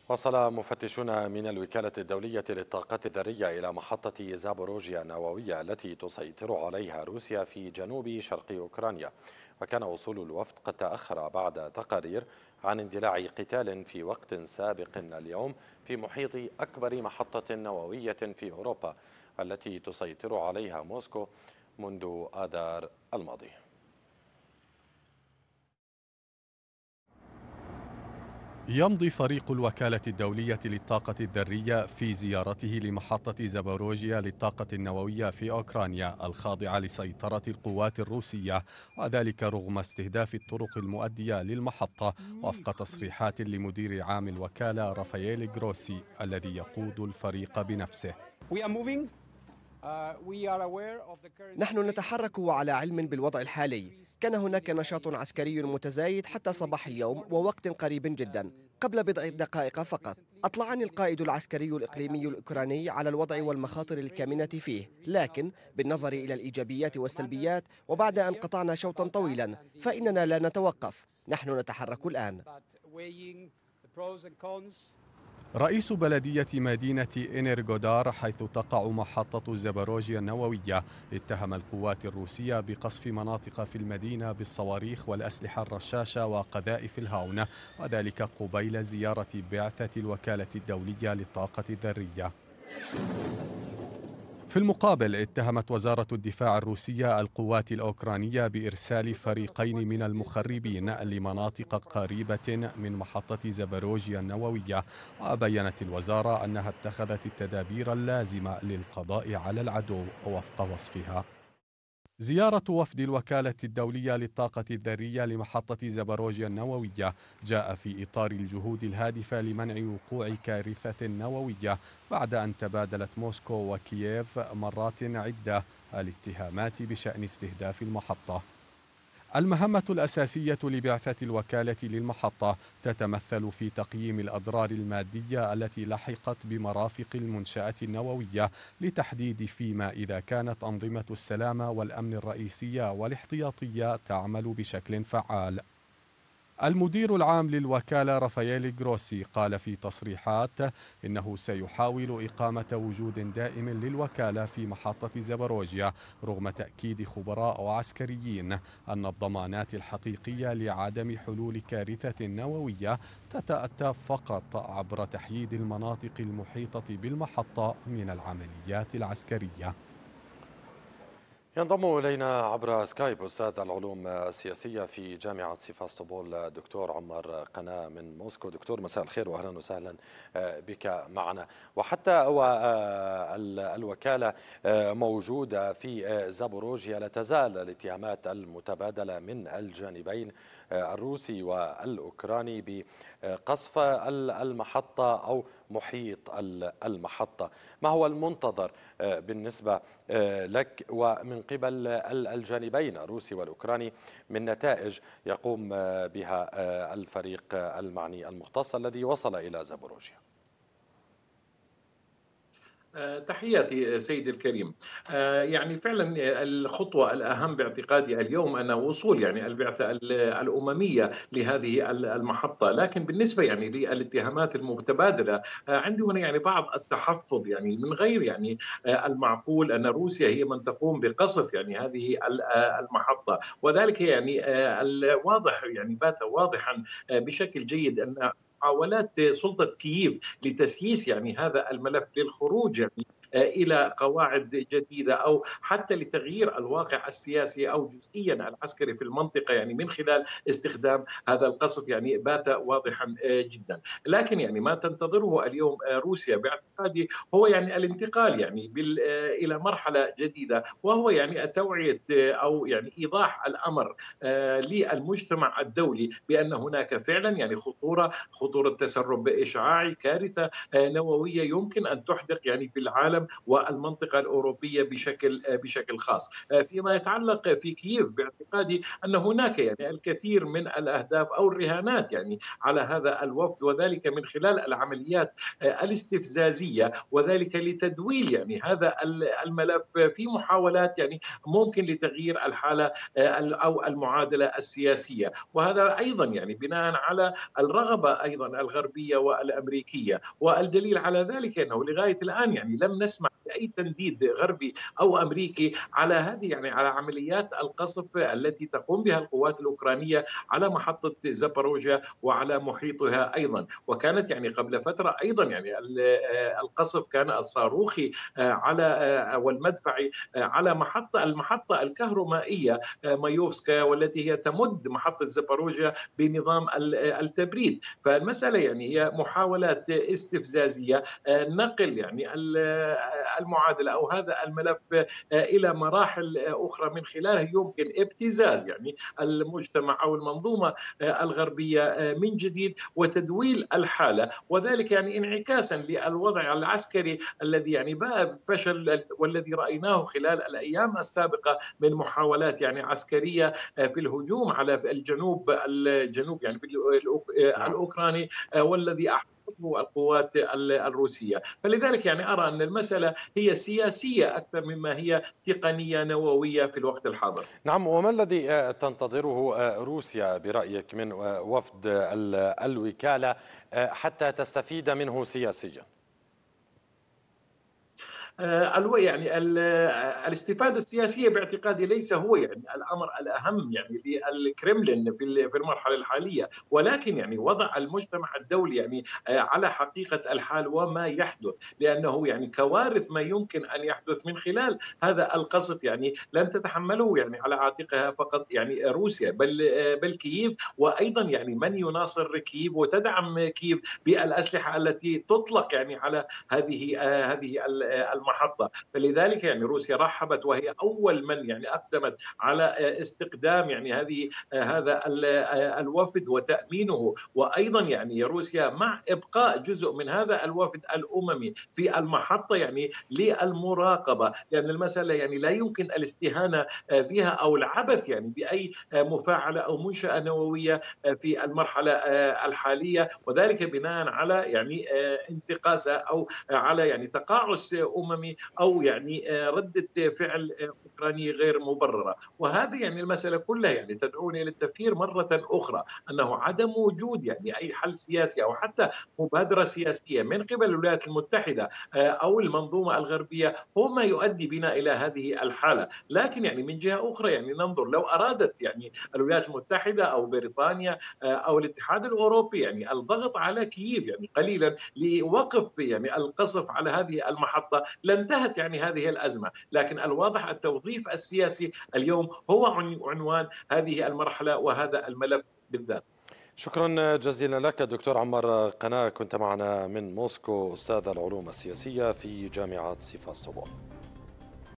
وصل مفتشون من الوكالة الدولية للطاقة الذرية إلى محطة زابوروجيا النووية التي تسيطر عليها روسيا في جنوب شرق أوكرانيا. وكان وصول الوفد قد تأخر بعد تقارير عن اندلاع قتال في وقت سابق اليوم في محيط أكبر محطة نووية في أوروبا التي تسيطر عليها موسكو منذ آذار الماضي. يمضي فريق الوكالة الدولية للطاقة الذرية في زيارته لمحطة زابوروجيا للطاقة النووية في أوكرانيا الخاضعة لسيطرة القوات الروسية، وذلك رغم استهداف الطرق المؤدية للمحطة وفق تصريحات لمدير عام الوكالة رافائيل جروسي الذي يقود الفريق بنفسه. نحن نتحرك وعلى علم بالوضع الحالي. كان هناك نشاط عسكري متزايد حتى صباح اليوم ووقت قريب جدا. قبل بضع دقائق فقط أطلعني القائد العسكري الإقليمي الأوكراني على الوضع والمخاطر الكامنة فيه، لكن بالنظر إلى الإيجابيات والسلبيات وبعد أن قطعنا شوطا طويلا فإننا لا نتوقف. نحن نتحرك الآن. رئيس بلدية مدينة إنرغودار حيث تقع محطة زابوروجيا النووية اتهم القوات الروسية بقصف مناطق في المدينة بالصواريخ والأسلحة الرشاشة وقذائف الهاون، وذلك قبيل زيارة بعثة الوكالة الدولية للطاقة الذرية. في المقابل اتهمت وزارة الدفاع الروسية القوات الأوكرانية بإرسال فريقين من المخربين لمناطق قريبة من محطة زابوروجيا النووية، وبيّنت الوزارة أنها اتخذت التدابير اللازمة للقضاء على العدو وفق وصفها. زيارة وفد الوكالة الدولية للطاقة الذرية لمحطة زابوروجيا النووية جاء في إطار الجهود الهادفة لمنع وقوع كارثة نووية بعد أن تبادلت موسكو وكييف مرات عدة الاتهامات بشأن استهداف المحطة. المهمة الأساسية لبعثة الوكالة للمحطة تتمثل في تقييم الأضرار المادية التي لحقت بمرافق المنشأة النووية لتحديد فيما إذا كانت أنظمة السلامة والأمن الرئيسية والاحتياطية تعمل بشكل فعال. المدير العام للوكالة رافائيل جروسي قال في تصريحات إنه سيحاول إقامة وجود دائم للوكالة في محطة زابوروجيا رغم تأكيد خبراء وعسكريين أن الضمانات الحقيقية لعدم حلول كارثة نووية تتأتى فقط عبر تحييد المناطق المحيطة بالمحطة من العمليات العسكرية. ينضم إلينا عبر سكايب أستاذ العلوم السياسية في جامعة سيفاستوبول دكتور عمر قناة من موسكو. دكتور مساء الخير وأهلا وسهلا بك معنا. وحتى الوكالة موجودة في زابوروجيا لا تزال الاتهامات المتبادلة من الجانبين الروسي والأوكراني بقصف المحطة أو محيط المحطة. ما هو المنتظر بالنسبة لك ومن قبل الجانبين الروسي والأوكراني من نتائج يقوم بها الفريق المعني المختص الذي وصل إلى زابوروجيا؟ تحياتي سيدي الكريم. يعني فعلا الخطوة الأهم باعتقادي اليوم أن وصول يعني البعثة الأممية لهذه المحطة، لكن بالنسبة يعني للاتهامات المتبادلة عندي هنا يعني بعض التحفظ، يعني من غير يعني المعقول أن روسيا هي من تقوم بقصف يعني هذه المحطة، وذلك يعني الواضح يعني بات واضحا بشكل جيد أن محاولات سلطة كييف لتسييس يعني هذا الملف للخروج يعني إلى قواعد جديدة أو حتى لتغيير الواقع السياسي أو جزئيا العسكري في المنطقة يعني من خلال استخدام هذا القصف يعني بات واضحا جدا. لكن يعني ما تنتظره اليوم روسيا باعتقادي هو يعني الانتقال يعني إلى مرحلة جديدة، وهو يعني توعية أو يعني إيضاح الأمر للمجتمع الدولي بأن هناك فعلا يعني خطورة تسرب إشعاعي، كارثة نووية يمكن أن تحدق يعني في العالم العالم والمنطقة الأوروبية بشكل خاص. فيما يتعلق في كييف، باعتقادي أن هناك يعني الكثير من الأهداف أو الرهانات يعني على هذا الوفد، وذلك من خلال العمليات الاستفزازية، وذلك لتدويل يعني هذا الملف في محاولات يعني ممكن لتغيير الحالة أو المعادلة السياسية. وهذا أيضا يعني بناء على الرغبة أيضا الغربية والأمريكية. والدليل على ذلك أنه لغاية الآن يعني لم نسمع أي تنديد غربي أو أمريكي على هذه يعني على عمليات القصف التي تقوم بها القوات الأوكرانية على محطة زاباروجيا وعلى محيطها أيضا. وكانت يعني قبل فترة أيضا يعني القصف كان الصاروخي على والمدفعي على المحطة الكهرومائية مايوفسكا، والتي هي تمد محطة زاباروجيا بنظام التبريد. فالمسألة يعني هي محاولات استفزازية، نقل يعني المعادلة أو هذا الملف إلى مراحل أخرى من خلاله يمكن ابتزاز يعني المجتمع أو المنظومة الغربية من جديد وتدويل الحالة، وذلك يعني انعكاسا للوضع العسكري الذي يعني باء بفشل والذي رأيناه خلال الأيام السابقة من محاولات يعني عسكرية في الهجوم على الجنوب يعني نعم. الأوكراني، والذي القوات الروسية. فلذلك يعني أرى أن المسألة هي سياسية أكثر مما هي تقنية نووية في الوقت الحاضر. نعم، وما الذي تنتظره روسيا برأيك من وفد الوكالة حتى تستفيد منه سياسيا؟ يعني الاستفادة السياسية باعتقادي ليس هو يعني الأمر الأهم يعني للكرملين في المرحلة الحالية، ولكن يعني وضع المجتمع الدولي يعني على حقيقة الحال وما يحدث، لأنه يعني كوارث ما يمكن أن يحدث من خلال هذا القصف يعني لن تتحمله يعني على عاتقها فقط يعني روسيا، بل كييف، وأيضا يعني من يناصر كييف وتدعم كييف بالأسلحة التي تطلق يعني على هذه المحطة. فلذلك يعني روسيا رحبت، وهي أول من يعني أقدمت على استقدام يعني هذا الوفد وتأمينه. وأيضا يعني روسيا مع إبقاء جزء من هذا الوفد الأممي في المحطة يعني للمراقبة، لأن المسألة يعني لا يمكن الاستهانة بها أو العبث يعني بأي مفاعلة أو منشأة نووية في المرحلة الحالية، وذلك بناء على يعني انتقاص أو على يعني تقاعس أممي أو يعني ردة فعل أوكرانية غير مبررة. وهذه يعني المسألة كلها يعني تدعوني للتفكير مرة أخرى أنه عدم وجود يعني أي حل سياسي أو حتى مبادرة سياسية من قبل الولايات المتحدة أو المنظومة الغربية هو ما يؤدي بنا إلى هذه الحالة. لكن يعني من جهة أخرى يعني ننظر، لو أرادت يعني الولايات المتحدة أو بريطانيا أو الاتحاد الأوروبي يعني الضغط على كييف يعني قليلا لوقف يعني القصف على هذه المحطة لانتهت يعني هذه الأزمة. لكن الواضح التوظيف السياسي اليوم هو عنوان هذه المرحلة وهذا الملف بالذات. شكرا جزيلا لك دكتور عمار قناة، كنت معنا من موسكو، أستاذ العلوم السياسية في جامعة سيفاستوبول.